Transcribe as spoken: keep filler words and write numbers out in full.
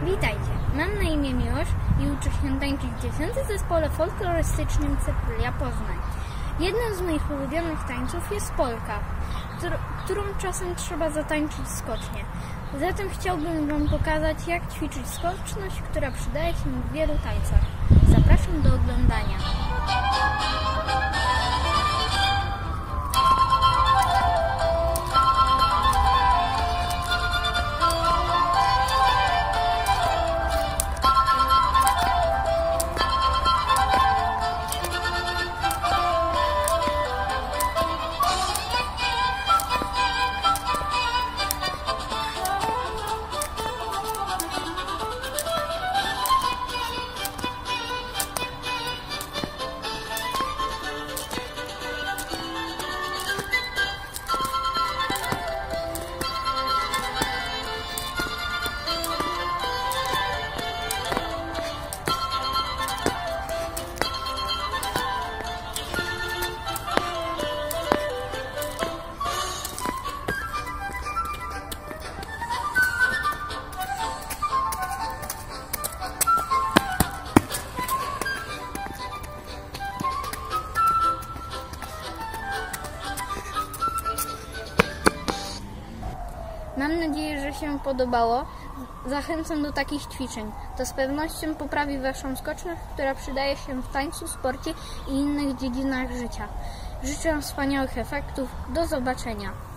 Witajcie, mam na imię Miłosz i uczę się tańczyć w dziesiątym zespole folklorystycznym Cetylia Poznań. Jednym z moich ulubionych tańców jest polka, którą czasem trzeba zatańczyć skocznie. Zatem chciałbym Wam pokazać, jak ćwiczyć skoczność, która przydaje się w wielu tańcach. Zapraszam do oglądania. Mam nadzieję, że się podobało. Zachęcam do takich ćwiczeń. To z pewnością poprawi Waszą skoczność, która przydaje się w tańcu, sporcie i innych dziedzinach życia. Życzę wspaniałych efektów. Do zobaczenia.